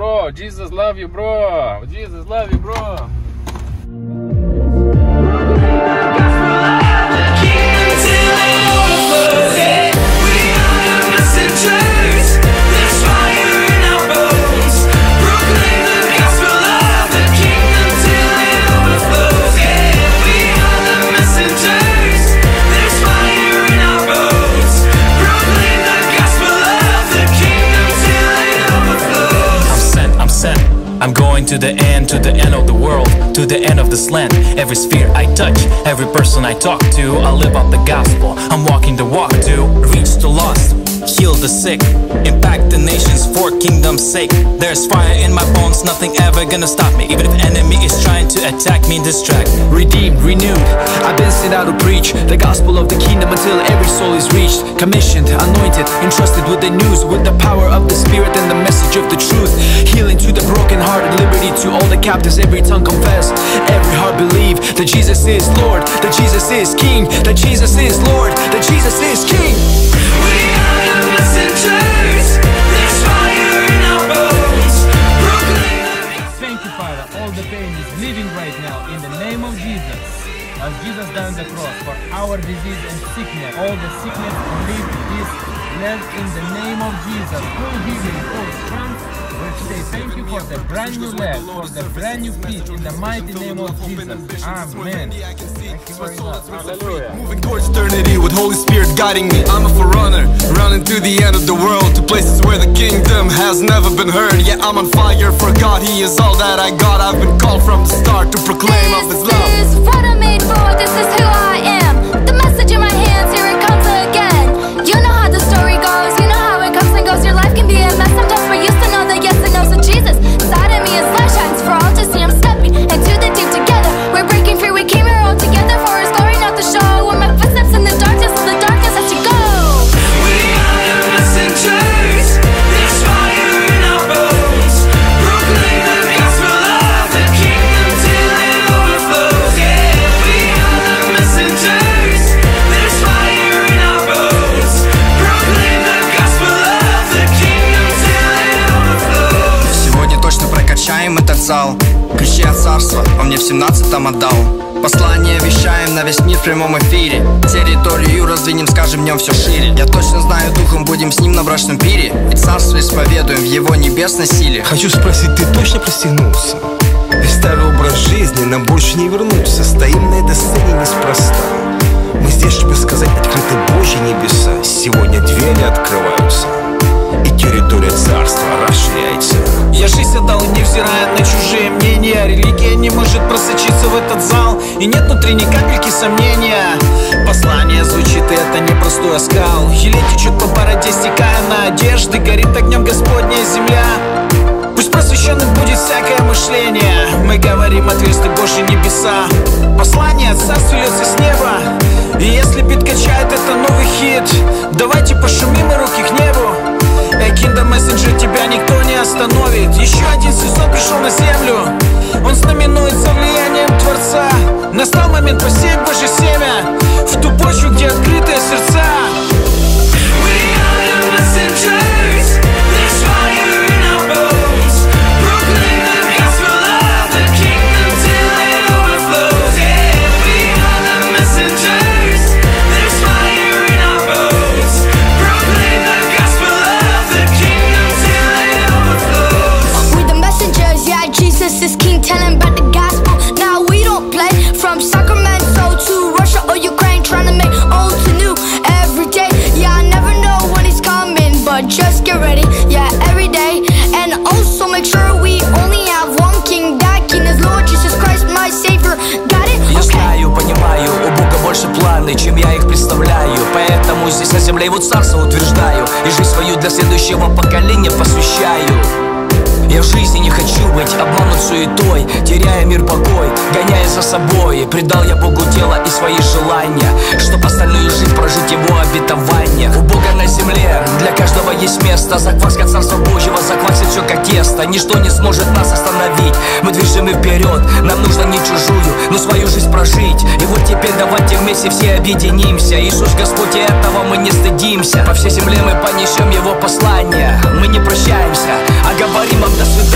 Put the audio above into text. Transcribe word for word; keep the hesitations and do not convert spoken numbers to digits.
Bro, Jesus love you, bro. Jesus love you, bro. I'm going to the end, to the end of the world, to the end of this land. Every sphere I touch, every person I talk to, I live out the gospel. I'm walking the walk to reach the lost, heal the sick, impact the nations for kingdom's sake. There's fire in my bones, nothing ever gonna stop me, even if enemy is trying to attack me, distract. Redeemed, renewed, I've been sent out to preach the gospel of the kingdom until every soul is reached. Commissioned, anointed, entrusted with the news, with the power of the Spirit and the message of the truth. Healing to the broken hearted, liberty to all the captives. Every tongue confess, every heart believe that Jesus is Lord, that Jesus is King, that Jesus is Lord, that Jesus is King. We are the messengers, there's fire in our bones. Thank you, Father. All the pain is leaving right now in the name of Jesus. As Jesus died on the cross for our disease and sickness, all the sickness leave this leg in the name of Jesus. Full healing, full strength. We say thank you for the brand new leg, for the brand new feet in the mighty name of Jesus. Amen. Thank you very much. Hallelujah. Moving towards eternity with Holy Spirit guiding me. I'm a forerunner, running to the end of the world, to places where the kingdom has never been heard. Yeah, I'm on fire for God, He is all that I got. I've been called from the start to proclaim of His love. This is what I'm made for, this is who I am. The message in my hands, here it comes again. You know how the story goes, you know how it comes and goes. Your life can be a mess sometimes, but used to know that yes and no's of Jesus. Inside of me is light shines for all to see. I'm stepping into the deep together. We're breaking free, we came here all together for His glory, not the show. With my footsteps in the darkness, of the darkness as you go. We are the messengers, there's fire in our bones. Proclaim the gospel of the kingdom till it overflows. Yeah, we are the messengers, there's fire in our bones. Proclaim the gospel of the kingdom till it overflows. Сегодня точно прокачаем этот зал. Ключи от царства он мне в семнадцатом отдал. Послание вещаем на весь мир в прямом эфире. Территорию раздвинем, скажем днем все шире. Я точно знаю, духом будем с ним на брачном пире. И царство исповедуем в его небесной силе. Хочу спросить, ты точно пристегнулся? Ведь старый образ жизни нам больше не вернулся. Стоим на этой сцене неспроста. Мы здесь, чтобы сказать, открыты Божьи небеса. Сегодня двери открываются, и территория царства расширяется. Я жизнь отдал, невзирая на чужие мнения. Религия не может просочиться в этот зал, и нет внутри ни капельки сомнения. Послание звучит, и это не простой оскал. Еле течет по бороде, стекая на одежды. Горит огнем Господняя земля. Пусть просвещенным будет всякое мышление. Мы говорим, отверсты Божьи небеса. Послание от царства льется с неба. И если бит качает, это новый хит. Давайте пошумим и руки к небу. Эй, Kingdom Messenger, тебя никто не остановит. Еще один сезон пришел на землю. Он знаменуется влиянием Творца. Настал момент посеять Божье семя в ту почву, где открытые сердца. We are the messengers, there's fire in our bones. Proclaim the gospel of the kingdom till it overflows. Yeah, we are the messengers, there's fire in our bones. Proclaim the gospel of the kingdom till it overflows. We the messengers, yeah, Jesus is King, telling about the gospel. Now we don't play. From Sacramento to Russia or Ukraine, trying to make old to new every day. Yeah, I never know when he's coming, but just get ready, yeah, every day. And also make sure we only have one King. That King is Lord Jesus Christ, my Savior. Got it? Я Okay. знаю, понимаю, у Бога больше планы, чем я их представляю. Поэтому здесь на земле его царство утверждаю, и жизнь свою для следующего поколения посвящаю. Я в жизни не хочу быть обманут суетой, теряя мир, покой, гоняя за собой. Предал я Богу тело и свои желания, чтоб остальную жизнь прожить его обетование. У Бога на земле для каждого есть место. Закваска царства Божьего заквасит все как тесто. Ничто не сможет нас остановить, мы движемы вперед. Нам нужно не чужую, но свою жизнь прожить. И вот теперь давайте вместе все объединимся. Иисус Господь, и этого мы не стыдимся. По всей земле мы понесем его послание. Мы не прощаемся, а говорим вам до свидания.